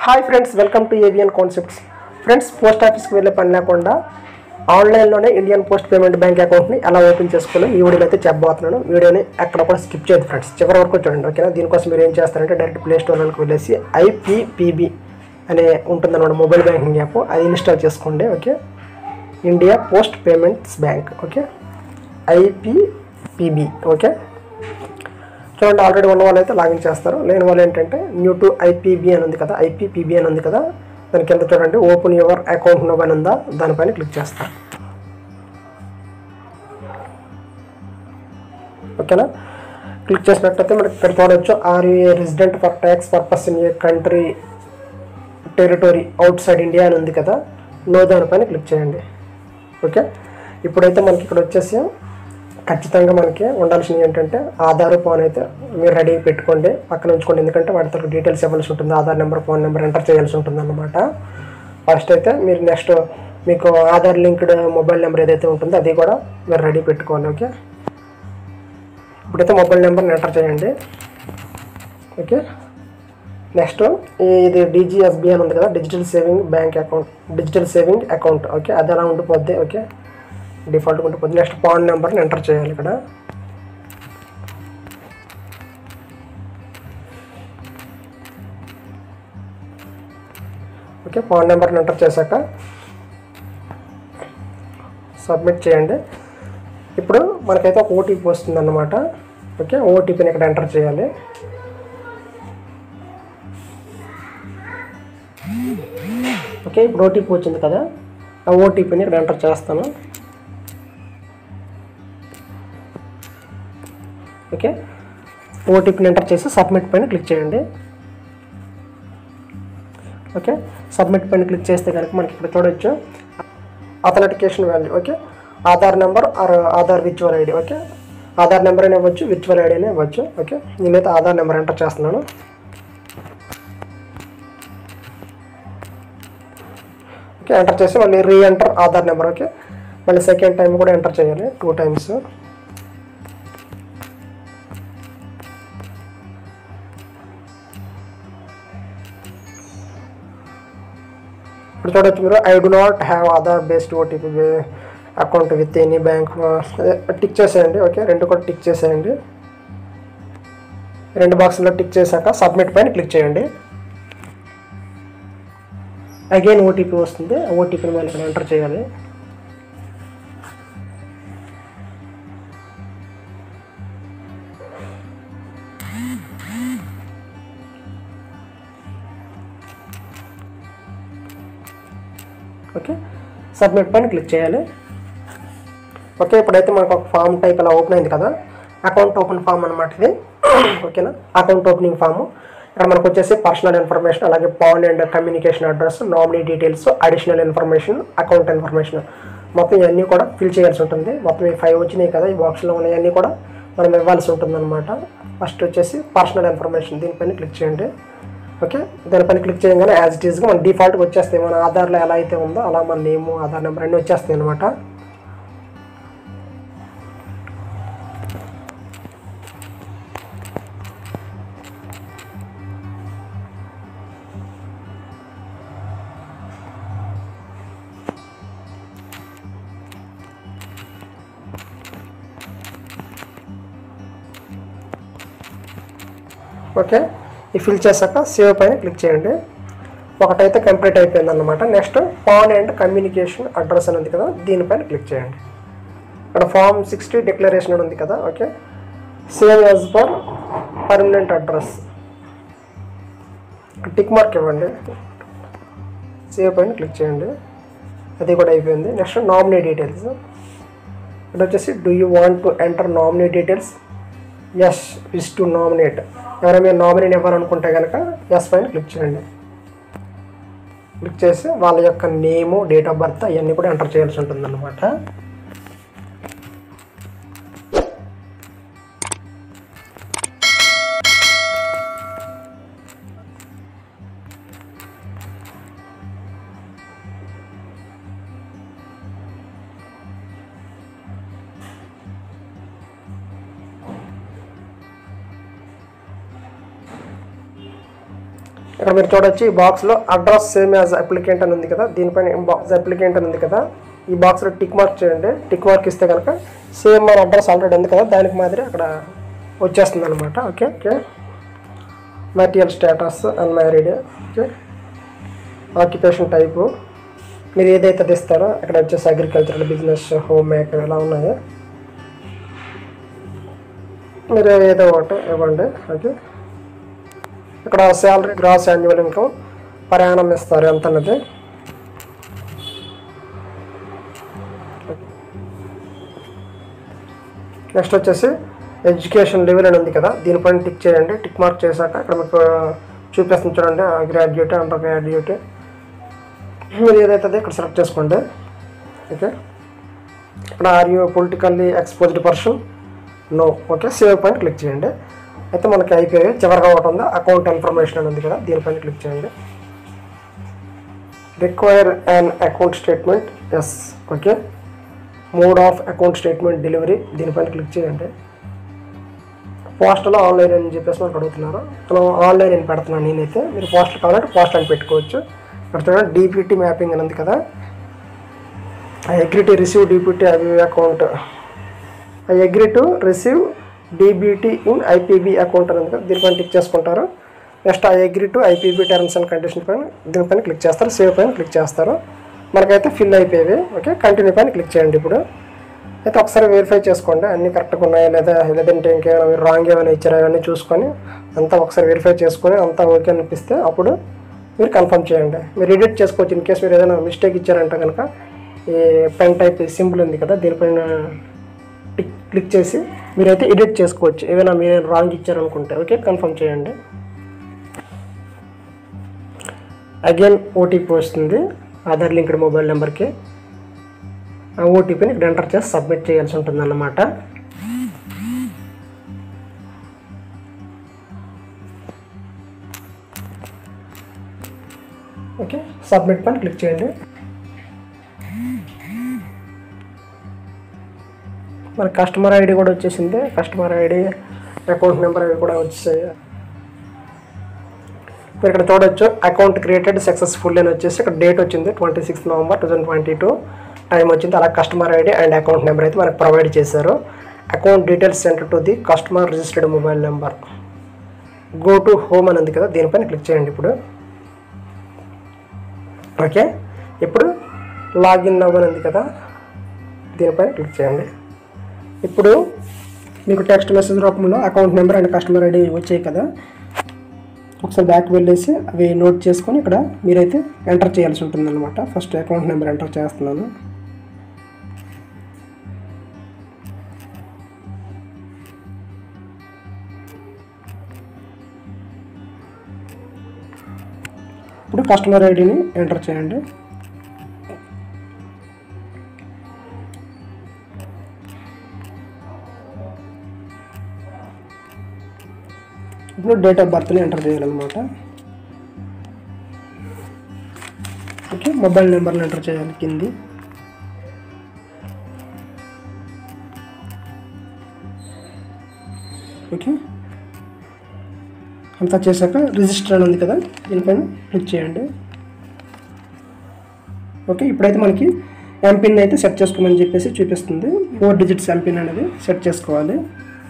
Hi friends, welcome to AVN concepts. Friends, post ఆఫీస్కి వెళ్ళే పని లేకుండా ఆన్లైన్లోనే ఇండియన్ పోస్ట్ పేమెంట్ బ్యాంక్ అకౌంట్ని ఎలా ఓపెన్ చేసుకోవాలో ఈ వీడియోలో అయితే చెప్పబోతున్నాను. వీడియోని ఎక్కడ కూడా స్కిప్ చేయదు ఫ్రెండ్స్, చివరి వరకు చూడండి. ఓకేనా? దీనికోసం మీరు ఏం చేస్తారంటే డైరెక్ట్ ప్లే స్టోర్లోకి వెళ్ళేసి ఐపీపీబీ అనే ఉంటుందన్నమాట మొబైల్ బ్యాంకింగ్ యాప్, అది ఇన్స్టాల్ చేసుకోండి. Okay, India Post Payments Bank. Okay, IPPB. Okay, చూడండి, ఆల్రెడీ ఉన్న వాళ్ళు అయితే లాగిన్ చేస్తారు. లేని వాళ్ళు ఏంటంటే న్యూ టు ఐపీబీ అని ఉంది కదా, ఐపీపీబీ అని ఉంది కదా, దాని కింద చూడండి ఓపెన్ యువర్ అకౌంట్ నౌ అని ఉందా, దానిపైన క్లిక్ చేస్తారు. ఓకేనా? క్లిక్ చేసినట్లయితే మనకి ఇక్కడ చూడవచ్చు are you a resident for tax purpose in a country territory outside India అని ఉంది కదా, నో దానిపైన క్లిక్ చేయండి. ఓకే, ఇప్పుడైతే మనకి ఇక్కడ వచ్చేసి ఖచ్చితంగా మనకి ఉండాల్సింది ఏంటంటే ఆధార్, ఫోన్ అయితే మీరు రెడీ పెట్టుకోండి, పక్కన ఉంచుకోండి. ఎందుకంటే వాటితో డీటెయిల్స్ ఇవ్వాల్సి ఉంటుంది, Aadhaar number, phone number enter చేయాల్సి ఉంటుంది అన్నమాట. ఫస్ట్ అయితే మీరు నెక్స్ట్ మీకు ఆధార్ లింక్డ్ మొబైల్ నెంబర్ ఏదైతే ఉంటుందో అది కూడా మీరు రెడీ పెట్టుకోండి. ఓకే, ఇప్పుడైతే మొబైల్ నెంబర్ని ఎంటర్ చేయండి. ఓకే, నెక్స్ట్ ఇది డిజిఎస్బి అని ఉంది కదా, digital saving bank account, digital saving account. Okay, అది అలా ఉండిపోద్ది. ఓకే, డిఫాల్ట్గా ఉండిపోద్ది. నెక్స్ట్ పాన్ నెంబర్ని ఎంటర్ చేయాలి ఇక్కడ. ఓకే, పాన్ నెంబర్ని ఎంటర్ చేశాక సబ్మిట్ చేయండి. ఇప్పుడు మనకైతే ఒక ఓటీపీ వస్తుంది అన్నమాట. ఓకే, ఓటీపీని ఇక్కడ ఎంటర్ చేయాలి. ఓకే, ఇప్పుడు ఓటీపీ వచ్చింది కదా, ఆ ఓటీపీని ఇక్కడ ఎంటర్ చేస్తాను. ఓకే, ఓటీపీని ఎంటర్ చేసి సబ్మిట్ పైన క్లిక్ చేయండి. ఓకే, సబ్మిట్ పైన క్లిక్ చేస్తే కనుక మనకి ఇక్కడ చూడవచ్చు authentication value. Okay, Aadhaar number or Aadhaar virtual ID. Okay, Aadhaar number అయినా ఇవ్వచ్చు, విర్చువల్ ఐడి అయినా ఇవ్వచ్చు. ఓకే, నేనైతే ఆధార్ నెంబర్ ఎంటర్ చేస్తున్నాను. ఓకే, ఎంటర్ చేసి మళ్ళీ రీఎంటర్ ఆధార్ నెంబర్. ఓకే, మళ్ళీ సెకండ్ టైం కూడా ఎంటర్ చేయాలి, 2 times. ఇప్పుడు చూడవచ్చు మీరు I do not have Aadhaar based OTP account with any bank, tick చేసేయండి. ఓకే, రెండు కూడా టిక్ చేసేయండి. 2 బాక్సుల్లో టిక్ చేశాక సబ్మిట్ పైన క్లిక్ చేయండి. అగైన్ ఓటీపీ వస్తుంది, ఆ ఓటీపీని మళ్ళీ ఇక్కడ ఎంటర్ చేయాలి. ఓకే, సబ్మిట్ పైన క్లిక్ చేయాలి. ఓకే, ఇప్పుడైతే మనకు ఒక ఫామ్ టైప్ అలా ఓపెన్ అయింది కదా, అకౌంట్ ఓపెన్ ఫామ్ అనమాట ఇది. ఓకేనా, అకౌంట్ ఓపెనింగ్ ఫాము. ఇక్కడ మనకు వచ్చేసి పర్సనల్ ఇన్ఫర్మేషన్, అలాగే PAN and communication address, nominee details, additional information, account information, మొత్తం ఇవన్నీ కూడా ఫిల్ చేయాల్సి ఉంటుంది. మొత్తం ఈ 5 వచ్చినాయి కదా, ఈ బాక్స్లో ఉన్నాయన్నీ కూడా మనం ఇవ్వాల్సి ఉంటుంది అనమాట. ఫస్ట్ వచ్చేసి పర్సనల్ ఇన్ఫర్మేషన్, దీనిపైన క్లిక్ చేయండి. ఓకే, దానిపైన క్లిక్ చేయగానే యాజ్ ఇట్ ఈస్గా మన డిఫాల్ట్గా వచ్చేస్తాయి, మన ఆధార్లో ఎలా అయితే ఉందో అలా మన నేము, ఆధార్ నెంబర్ అన్నీ వచ్చేస్తాయి అనమాట. ఓకే, ఈ ఫిల్ చేశాక సేవ్ పైన క్లిక్ చేయండి. ఒకటైతే కంప్లీట్ అయిపోయింది అన్నమాట. Next PAN and communication address అని ఉంది కదా, దీనిపైన క్లిక్ చేయండి. ఇక్కడ ఫామ్ 60 డిక్లరేషన్ అని ఉంది కదా. Okay, save as per permanent address, tick mark ఇవ్వండి. సేవ్ పైన క్లిక్ చేయండి, అది కూడా అయిపోయింది. నెక్స్ట్ నామినీ డీటెయిల్స్, ఇక్కడ వచ్చేసి do you want to enter nominee details, yes wish to nominate. ఎవరైనా మీరు నామినీని ఇవ్వాలనుకుంటే కనుక ఎస్ పైన క్లిక్ చేయండి. క్లిక్ చేసి వాళ్ళ యొక్క నేము, డేట్ ఆఫ్ బర్త్ అవన్నీ కూడా ఎంటర్ చేయాల్సి ఉంటుంది అన్నమాట. ఇక్కడ మీరు చూడొచ్చు ఈ బాక్స్లో అడ్రస్ సేమ్ యాజ్ అప్లికెంట్ అని ఉంది కదా, దీనిపైన బాక్స్ అప్లికెంట్ అని ఉంది కదా, ఈ బాక్స్లో టిక్ మార్క్ చేయండి. టిక్ మార్క్ ఇస్తే కనుక సేమ్ మన అడ్రస్ ఆల్రెడీ ఉంది కదా దానికి మాదిరి అక్కడ వచ్చేస్తుంది అనమాట. Okay okay. Material status unmarried. Okay. Occupation type మీరు ఏదైతే ఇస్తారో ఇక్కడ వచ్చేసి అగ్రికల్చరల్, బిజినెస్, హోమ్ మేకర్ ఇలా ఉన్నాయి. మీరు ఏదో ఒకటి ఇవ్వండి. ఓకే. ఇక్కడ శాలరీ, గ్రాస్ యాన్యువల్ ఇన్కమ్ ప్రయాణం ఇస్తారు ఎంత అన్నది. నెక్స్ట్ వచ్చేసి ఎడ్యుకేషన్ లెవెల్ అని ఉంది కదా, దీనిపైన టిక్ చేయండి. టిక్ మార్క్ చేశాక ఇక్కడ మీకు చూపిస్తుంది చూడండి, గ్రాడ్యుయేట్, అండర్ గ్రాడ్యుయేట్, మీరు ఏదైతే ఇక్కడ సెలెక్ట్ చేసుకోండి. ఓకే. ఇక్కడ are you politically exposed person? No. Okay. Save పైన క్లిక్ చేయండి. అయితే మనకి అయిపోయి చివరిగా ఒకటి ఉంది అకౌంట్ ఇన్ఫర్మేషన్ అని ఉంది కదా, దీనిపైన క్లిక్ చేయండి. Require an account statement, yes. Okay. Mode of account statement delivery, దీనిపైన క్లిక్ చేయండి. పోస్టలో ఆన్లైన్ అని చెప్పేసి మనకు అడుగుతున్నారు, మనం ఆన్లైన్ అని పెడుతున్నాను నేనైతే. మీరు పోస్టర్ కావాలంటే పోస్ట్ అని పెట్టుకోవచ్చు. ఇక్కడ చూడండి డీపీటీ మ్యాపింగ్ అని ఉంది కదా, I agree to receive DPT IPB account, I agree to receive DBT in IPB account అని ఉంది కదా, దీనిపైన క్లిక్ చేసుకుంటారు. Next I agree to IPB terms and condition పైన దీనిపైన క్లిక్ చేస్తారు. సేవ్ పైన క్లిక్ చేస్తారు. మనకైతే ఫిల్ అయిపోయేవి. ఓకే. కంటిన్యూ పైన క్లిక్ చేయండి. ఇప్పుడు అయితే ఒకసారి వెరిఫై చేసుకోండి అన్నీ కరెక్ట్గా ఉన్నాయా లేదంటే ఇంకేమైనా మీరు రాంగ్ ఏమైనా ఇచ్చారా అవన్నీ చూసుకొని అంతా ఒకసారి వెరిఫై చేసుకొని అంతా ఓకే అనిపిస్తే అప్పుడు మీరు కన్ఫర్మ్ చేయండి. మీరు ఎడిట్ చేసుకోవచ్చు. ఇన్ కేసు మీరు ఏదైనా మిస్టేక్ ఇచ్చారంటే కనుక ఈ పెన్ టైప్ సింబల్ ఉంది కదా, దీనిపైన క్లిక్ చేసి మీరైతే ఎడిట్ చేసుకోవచ్చు ఏమైనా మీరు రాంగ్ ఇచ్చారనుకుంటే. ఓకే. కన్ఫర్మ్ చేయండి. అగైన్ ఓటీపీ వస్తుంది ఆధార్ లింక్డ్ మొబైల్ నెంబర్కి. ఆ ఓటీపీని ఇక్కడ ఎంటర్ చేసి సబ్మిట్ చేయాల్సి ఉంటుంది అన్నమాట. ఓకే. సబ్మిట్ పైన క్లిక్ చేయండి. మన కస్టమర్ ఐడి కూడా వచ్చేసింది. కస్టమర్ ఐడి, అకౌంట్ నెంబర్ అవి కూడా వచ్చేసాయి. మీరు ఇక్కడ చూడొచ్చు అకౌంట్ క్రియేటెడ్ సక్సెస్ఫుల్ అని వచ్చేసి ఇక్కడ డేట్ వచ్చింది 26 నవంబర్ 2022, టైం వచ్చింది. అలా customer ID and account number అయితే మనకు ప్రొవైడ్ చేశారు. Account details sent to the customer registered mobile number. Go to home అని ఉంది కదా, దీనిపైన క్లిక్ చేయండి ఇప్పుడు. ఓకే. ఇప్పుడు లాగిన్ అవ్వని ఉంది కదా, దీనిపైన క్లిక్ చేయండి. ఇప్పుడు మీకు టెక్స్ట్ మెసేజ్ రూపంలో account number and customer ID వచ్చాయి కదా, ఒకసారి బ్యాక్ వెళ్ళేసి అవి నోట్ చేసుకొని ఇక్కడ మీరైతే ఎంటర్ చేయాల్సి ఉంటుంది అనమాట. ఫస్ట్ అకౌంట్ నెంబర్ ఎంటర్ చేస్తున్నాను. ఇప్పుడు కస్టమర్ ఐడిని ఎంటర్ చేయండి. ఇప్పుడు డేట్ ఆఫ్ బర్త్ని ఎంటర్ చేయాలన్నమాట. ఓకే. మొబైల్ నెంబర్ని ఎంటర్ చేయాలి కింది. ఓకే. అంతా చేశాక రిజిస్టర్ అని ఉంది కదా, దీనిపైన క్లిక్ చేయండి. ఓకే. ఇప్పుడైతే మనకి ఎంపిన్ అయితే సెట్ చేసుకోమని చెప్పేసి చూపిస్తుంది. 4 డిజిట్స్ ఎంపిన్ అనేది సెట్ చేసుకోవాలి.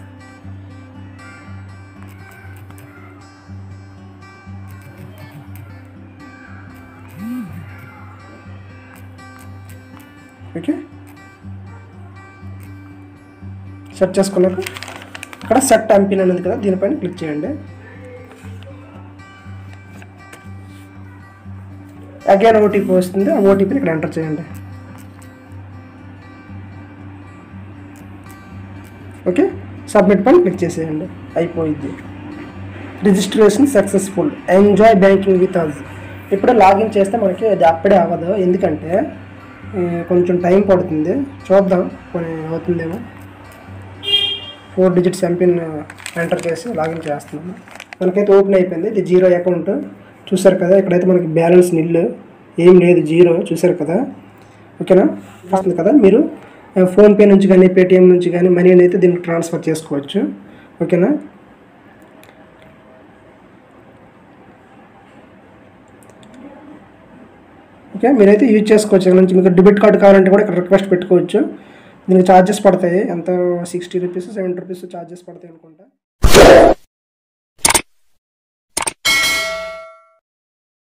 ఓకే. సెట్ చేసుకున్నాక ఇక్కడ సెట్ ఎంపిన్ అనేది కదా, దీనిపైన క్లిక్ చేయండి. అగైన్ ఓటీపీ వస్తుంది, ఆ ఓటీపీని ఇక్కడ ఎంటర్ చేయండి. ఓకే. సబ్మిట్ పైన క్లిక్ చేసేయండి. అయిపోయింది. Registration successful. Enjoy banking with us. ఇప్పుడు లాగిన్ చేస్తే మనకి అది అప్పుడే అవ్వదు, ఎందుకంటే కొంచెం టైం పడుతుంది. చూద్దాం కొన్ని అవుతుందేమో. 4 డిజిట్స్ ఎంపిన్ ఎంటర్ చేసి లాగిన్ చేస్తున్నాను. మనకైతే ఓపెన్ అయిపోయింది. ఇది జీరో అకౌంట్ చూసారు కదా, ఇక్కడైతే మనకి బ్యాలెన్స్ నిల్ ఏం లేదు, జీరో చూసారు కదా. ఓకేనా. వస్తుంది కదా, మీరు ఫోన్పే నుంచి కానీ పేటిఎం నుంచి కానీ మనీని అయితే దీనికి ట్రాన్స్ఫర్ చేసుకోవచ్చు. ఓకేనా. ఓకే, మీరైతే యూజ్ చేసుకోవచ్చు. ఇక్కడ నుంచి మీకు డెబిట్ కార్డు కావాలంటే కూడా ఇక్కడ రిక్వెస్ట్ పెట్టుకోవచ్చు. దీనికి ఛార్జెస్ పడతాయి, ఎంత 60 రూపీస్ 70 రూపీస్ ఛార్జెస్ పడతాయి అనుకుంటా.